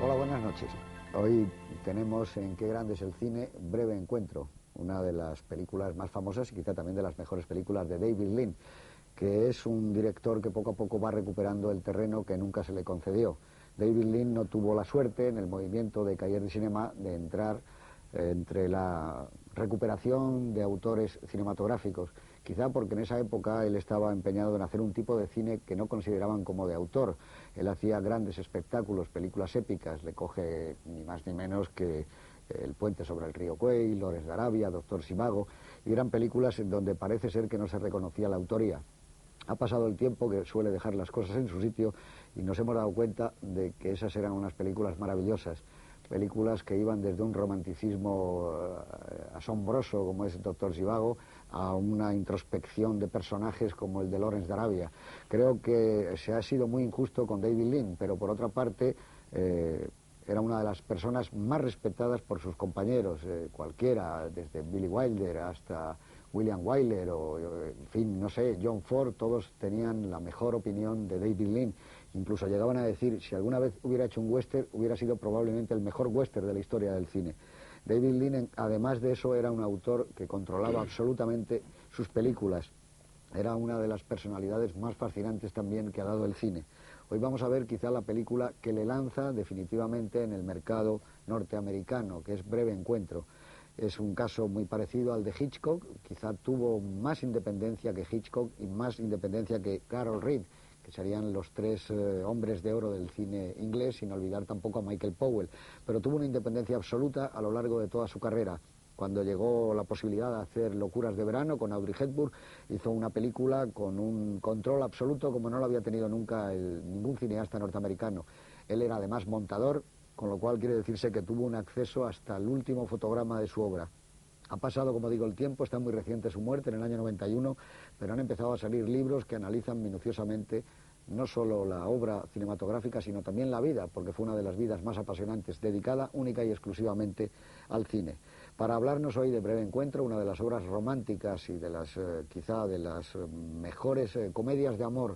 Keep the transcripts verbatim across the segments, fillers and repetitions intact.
Hola, buenas noches. Hoy tenemos en Qué grande es el cine, Breve encuentro, una de las películas más famosas y quizá también de las mejores películas de David Lean, que es un director que poco a poco va recuperando el terreno que nunca se le concedió. David Lean no tuvo la suerte en el movimiento de Cahiers du Cinéma de entrar eh, entre la recuperación de autores cinematográficos, quizá porque en esa época él estaba empeñado en hacer un tipo de cine que no consideraban como de autor. Él hacía grandes espectáculos, películas épicas, le coge ni más ni menos que El puente sobre el río Kwai, Lawrence de Arabia, Doctor Zhivago, y eran películas en donde parece ser que no se reconocía la autoría. Ha pasado el tiempo, que suele dejar las cosas en su sitio, y nos hemos dado cuenta de que esas eran unas películas maravillosas, películas que iban desde un romanticismo eh, asombroso como es Doctor Zhivago a una introspección de personajes como el de Lawrence de Arabia. Creo que se ha sido muy injusto con David Lean, pero por otra parte eh, era una de las personas más respetadas por sus compañeros, eh, cualquiera, desde Billy Wilder hasta William Wyler o, en fin, no sé, John Ford, todos tenían la mejor opinión de David Lean. Incluso llegaban a decir, si alguna vez hubiera hecho un western, hubiera sido probablemente el mejor western de la historia del cine. David Lean, además de eso, era un autor que controlaba absolutamente sus películas. Era una de las personalidades más fascinantes también que ha dado el cine. Hoy vamos a ver quizá la película que le lanza definitivamente en el mercado norteamericano, que es Breve encuentro. Es un caso muy parecido al de Hitchcock, quizá tuvo más independencia que Hitchcock y más independencia que Carol Reed, que serían los tres eh, hombres de oro del cine inglés, sin olvidar tampoco a Michael Powell, pero tuvo una independencia absoluta a lo largo de toda su carrera. Cuando llegó la posibilidad de hacer Locuras de verano con Audrey Hepburn, hizo una película con un control absoluto como no lo había tenido nunca el, ningún cineasta norteamericano. Él era además montador, con lo cual quiere decirse que tuvo un acceso hasta el último fotograma de su obra. Ha pasado, como digo, el tiempo, está muy reciente su muerte, en el año noventa y uno, pero han empezado a salir libros que analizan minuciosamente no solo la obra cinematográfica, sino también la vida, porque fue una de las vidas más apasionantes, dedicada única y exclusivamente al cine. Para hablarnos hoy de Breve encuentro, una de las obras románticas y de las, eh, quizá de las eh, mejores eh, comedias de amor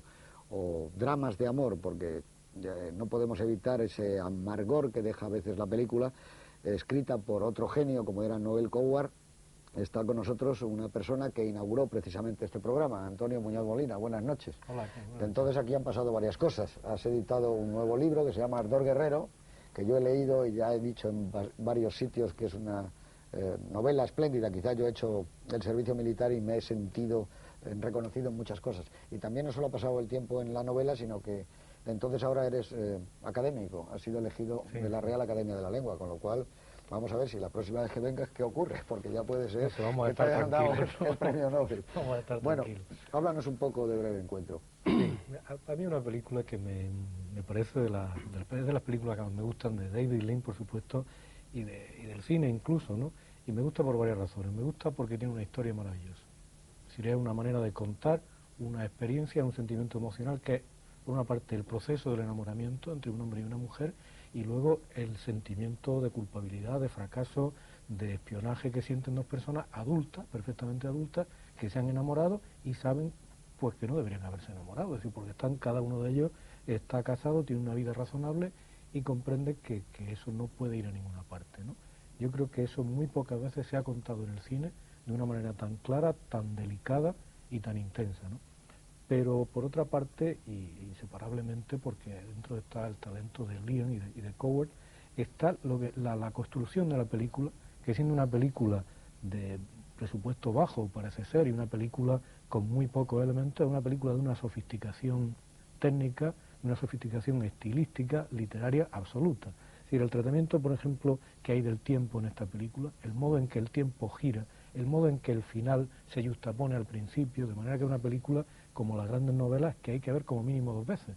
o dramas de amor, porque eh, no podemos evitar ese amargor que deja a veces la película, eh, escrita por otro genio como era Noel Coward. Está con nosotros una persona que inauguró precisamente este programa, Antonio Muñoz Molina. Buenas noches. Hola. Buenas Entonces aquí han pasado varias cosas. Has editado un nuevo libro que se llama Ardor Guerrero, que yo he leído y ya he dicho en varios sitios que es una eh, novela espléndida. Quizá yo he hecho el servicio militar y me he sentido eh, reconocido en muchas cosas. Y también no solo ha pasado el tiempo en la novela, sino que entonces ahora eres eh, académico. Has sido elegido sí, de la Real Academia de la Lengua, con lo cual vamos a ver si la próxima vez que vengas, ¿qué ocurre? Porque ya puede ser Eso, vamos a que te hayan dado el premio Nobel. Vamos a estar bueno, tranquilos. Háblanos un poco de Breve encuentro. Sí, a, a mí una película que me, me parece de, la, de, de las películas que más me gustan, de David Lean, por supuesto, y, de, y del cine incluso, ¿no? Y me gusta por varias razones. Me gusta porque tiene una historia maravillosa. Es decir, es una manera de contar una experiencia, un sentimiento emocional que es, por una parte, el proceso del enamoramiento entre un hombre y una mujer, y luego el sentimiento de culpabilidad, de fracaso, de espionaje que sienten dos personas adultas, perfectamente adultas, que se han enamorado y saben pues que no deberían haberse enamorado, es decir, porque están, cada uno de ellos está casado, tiene una vida razonable y comprende que, que eso no puede ir a ninguna parte, ¿no? Yo creo que eso muy pocas veces se ha contado en el cine de una manera tan clara, tan delicada y tan intensa, ¿no? Pero por otra parte, y inseparablemente, porque dentro está el talento de Lean y de, y de Coward, está lo que, la, la construcción de la película, que siendo una película de presupuesto bajo, parece ser, y una película con muy pocos elementos, es una película de una sofisticación técnica, de una sofisticación estilística, literaria absoluta. Es decir, el tratamiento, por ejemplo, que hay del tiempo en esta película, el modo en que el tiempo gira, el modo en que el final se justapone al principio, de manera que es una película como las grandes novelas que hay que ver como mínimo dos veces,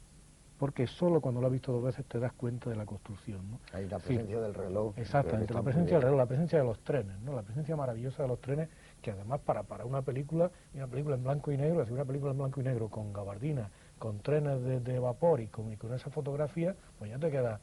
porque solo cuando lo has visto dos veces te das cuenta de la construcción, ¿no? Ahí la presencia sí, del reloj. Exactamente, la presencia del reloj, la presencia de los trenes, ¿no? La presencia maravillosa de los trenes, que además para, para una película, una película en blanco y negro, es decir, una película en blanco y negro con gabardina, con trenes de, de vapor y con, y con esa fotografía, pues ya te queda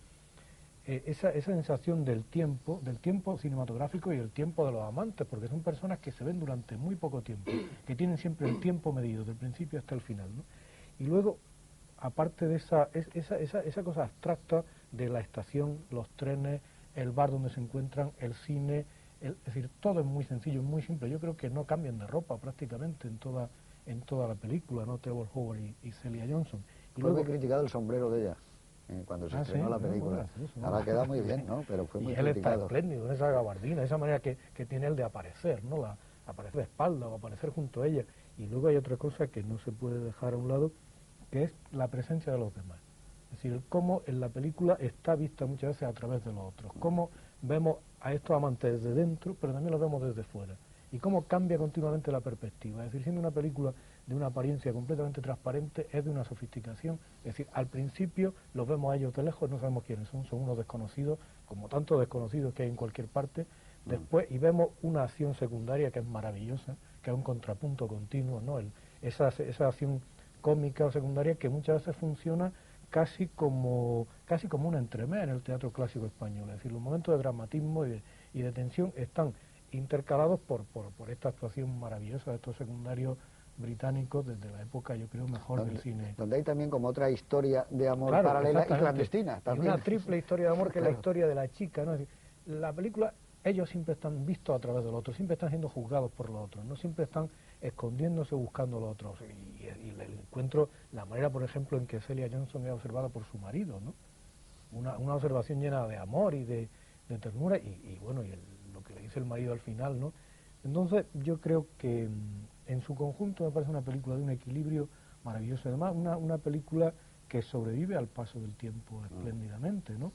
eh, esa, esa sensación del tiempo, del tiempo cinematográfico y el tiempo de los amantes, porque son personas que se ven durante muy poco tiempo, que tienen siempre el tiempo medido, del principio hasta el final, ¿no? Y luego aparte de esa, es, esa, esa, esa cosa abstracta de la estación, los trenes, el bar donde se encuentran, el cine, el, es decir, todo es muy sencillo, muy simple. Yo creo que no cambian de ropa prácticamente en toda en toda la película, ¿no? Trevor Howard y, y Celia Johnson. Y fue luego, muy criticado el sombrero de ella eh, cuando se ah, estrenó sí, la no, muy película. gracioso, ¿no? Ahora queda muy bien, ¿no? Pero fue Y muy él está criticado. espléndido, con esa gabardina, esa manera que, que tiene él de aparecer, ¿no? La, aparecer de espalda o aparecer junto a ella. Y luego hay otra cosa que no se puede dejar a un lado, que es la presencia de los demás. Es decir, cómo en la película está vista muchas veces a través de los otros, cómo vemos a estos amantes desde dentro, pero también los vemos desde fuera, y cómo cambia continuamente la perspectiva. Es decir, siendo una película de una apariencia completamente transparente, es de una sofisticación. Es decir, al principio los vemos a ellos de lejos, no sabemos quiénes son, son unos desconocidos, como tantos desconocidos que hay en cualquier parte, después, y vemos una acción secundaria que es maravillosa, que es un contrapunto continuo, ¿no? El, esa, esa acción cómica o secundaria que muchas veces funciona casi como casi como un entremés en el teatro clásico español. Es decir, los momentos de dramatismo y de, y de tensión están intercalados por, por, por esta actuación maravillosa de estos secundarios británicos desde la época, yo creo, mejor donde, del cine. Donde hay también como otra historia de amor Claro, paralela y clandestina. También. Y una triple historia de amor que claro. es la historia de la chica, ¿no? Es decir, la película, ellos siempre están vistos a través del otro, siempre están siendo juzgados por los otros, no siempre están escondiéndose buscando los otros. Y, y el encuentro, la manera, por ejemplo, en que Celia Johnson es observada por su marido, ¿no? Una, una observación llena de amor y de, de ternura, y, y bueno, y el, lo que le dice el marido al final, ¿no? Entonces, yo creo que en su conjunto me parece una película de un equilibrio maravilloso, además una, una película que sobrevive al paso del tiempo espléndidamente, ¿no?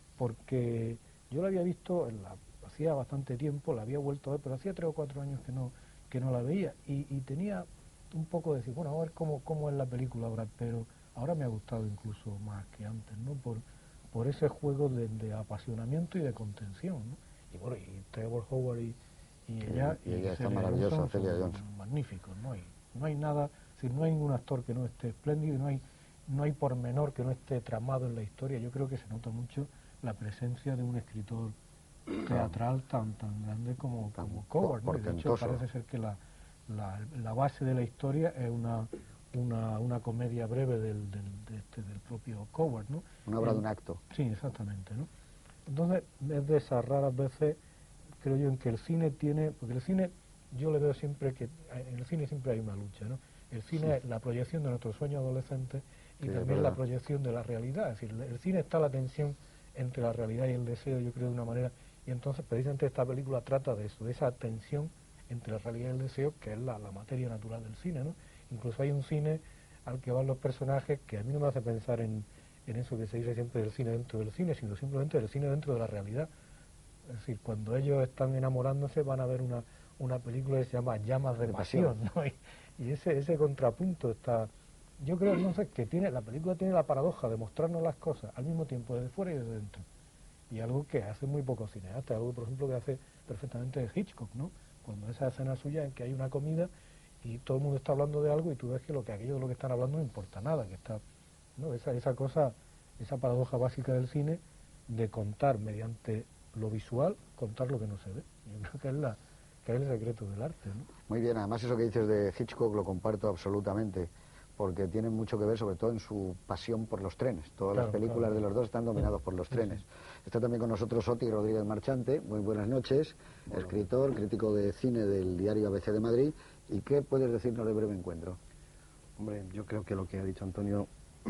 Porque yo la había visto en la, hacía bastante tiempo, la había vuelto a ver, pero hacía tres o cuatro años que no, que no la veía, y, y tenía un poco de decir, bueno, a ver cómo, cómo es la película ahora, pero ahora me ha gustado incluso más que antes, ¿no? Por, por ese juego de, de apasionamiento y de contención, ¿no? Y bueno, y Trevor Howard y, y ella, y, y ella y está maravillosa, Johnson, Celia son Johnson. magníficos, ¿no? Y no hay nada, es decir, no hay ningún actor que no esté espléndido, y no hay, no hay pormenor que no esté tramado en la historia. Yo creo que se nota mucho la presencia de un escritor teatral tan tan grande como, como Coward, ¿no? Y de hecho parece ser que la, la, la base de la historia es una una, una comedia breve del, del, de este, del propio Coward, ¿no? Una obra el, de un acto. Sí, exactamente, ¿no? Entonces, es de esas raras veces, creo yo, en que el cine tiene, porque el cine, yo le veo siempre que, en el cine siempre hay una lucha, ¿no? El cine sí. es la proyección de nuestros sueños adolescentes y sí, también la proyección de la realidad, es decir, el cine está la tensión entre la realidad y el deseo, yo creo, de una manera, y entonces precisamente esta película trata de eso, de esa tensión entre la realidad y el deseo, que es la, la materia natural del cine, ¿no? Incluso hay un cine al que van los personajes que a mí no me hace pensar en, en eso que se dice siempre del cine dentro del cine, sino simplemente del cine dentro de la realidad. Es decir, cuando ellos están enamorándose van a ver una, una película que se llama Llamas de, de Pasión, pasión, ¿no? Y, y ese, ese contrapunto está... Yo creo, no sé, que tiene, la película tiene la paradoja de mostrarnos las cosas al mismo tiempo desde fuera y desde dentro. Y algo que hace muy pocos cineastas, algo, por ejemplo, que hace perfectamente Hitchcock, ¿no? Cuando esa escena suya en que hay una comida y todo el mundo está hablando de algo y tú ves que lo que aquello de lo que están hablando no importa nada, que está, ¿no? Esa, esa cosa, esa paradoja básica del cine de contar mediante lo visual, contar lo que no se ve. Yo creo que es, la, que es el secreto del arte, ¿no? Muy bien, además eso que dices de Hitchcock lo comparto absolutamente, porque tiene mucho que ver sobre todo en su pasión por los trenes. Todas claro, las películas claro. de los dos están dominados por los trenes. Sí, sí. Está también con nosotros Oti Rodríguez Marchante, muy buenas noches, bueno, escritor, crítico de cine del diario A B C de Madrid. ¿Y qué puedes decirnos de Breve Encuentro? Hombre, yo creo que lo que ha dicho Antonio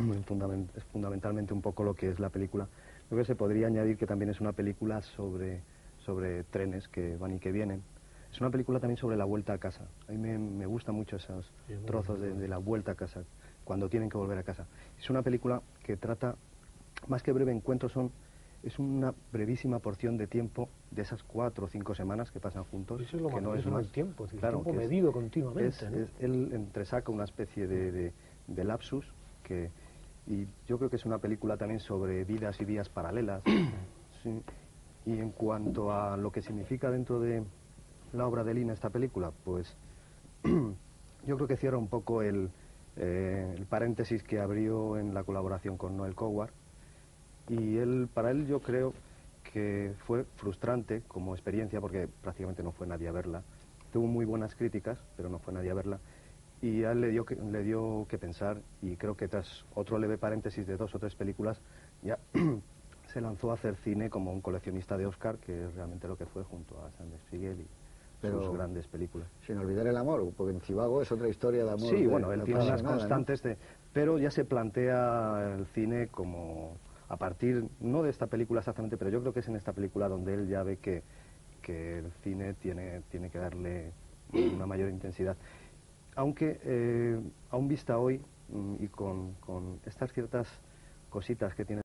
es fundamentalmente un poco lo que es la película. Creo que se podría añadir que también es una película sobre, sobre trenes que van y que vienen. Es una película también sobre la vuelta a casa. A mí me, me gustan mucho esos sí, trozos de, de la vuelta a casa, cuando tienen que volver a casa. Es una película que trata, más que Breve Encuentro, son, es una brevísima porción de tiempo de esas cuatro o cinco semanas que pasan juntos. Eso es lo que no es más el tiempo, es claro, el tiempo es, medido continuamente. Es, ¿no? es, él entresaca una especie de, de, de lapsus que... Y yo creo que es una película también sobre vidas y vías paralelas. Sí. Y en cuanto a lo que significa dentro de la obra de Lina esta película, pues yo creo que cierra un poco el, eh, el paréntesis que abrió en la colaboración con Noel Coward. Y él, para él yo creo que fue frustrante como experiencia porque prácticamente no fue nadie a verla. Tuvo muy buenas críticas, pero no fue nadie a verla. y a él le dio, que, le dio que pensar, y creo que tras otro leve paréntesis de dos o tres películas, ya se lanzó a hacer cine como un coleccionista de Oscar, que es realmente lo que fue, junto a Sam Spiegel y Pero sus grandes películas. Sin olvidar el amor, porque en Civago es otra historia de amor. Sí, de, bueno, él de tiene unas apasionada, constantes, ¿no? de, pero ya se plantea el cine como a partir, no de esta película exactamente, pero yo creo que es en esta película donde él ya ve que, que el cine tiene, tiene que darle una mayor intensidad. Aunque, eh, aún vista hoy, y con, con estas ciertas cositas que tiene